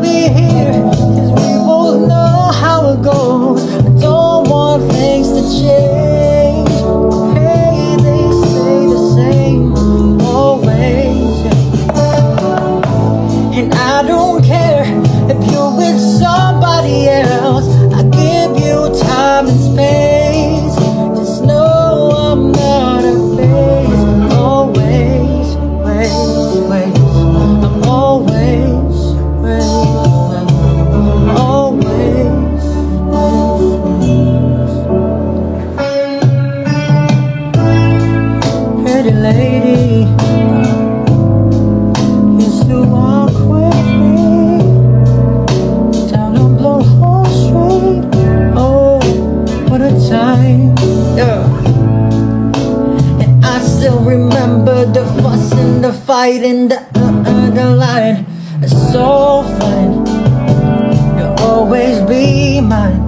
be here, 'cause we both know how it goes. I don't want things to change. Hey, they stay the same always. And I don't care if you're with somebody else. I give you time and space. Just know I'm not a phase. Always, wait. I'm always, always. Pretty lady used to walk with me down on Blow Hall Street. Oh, what a time, yeah. And I still remember the fuss and the fight and the line. It's so fun, you'll always be mine.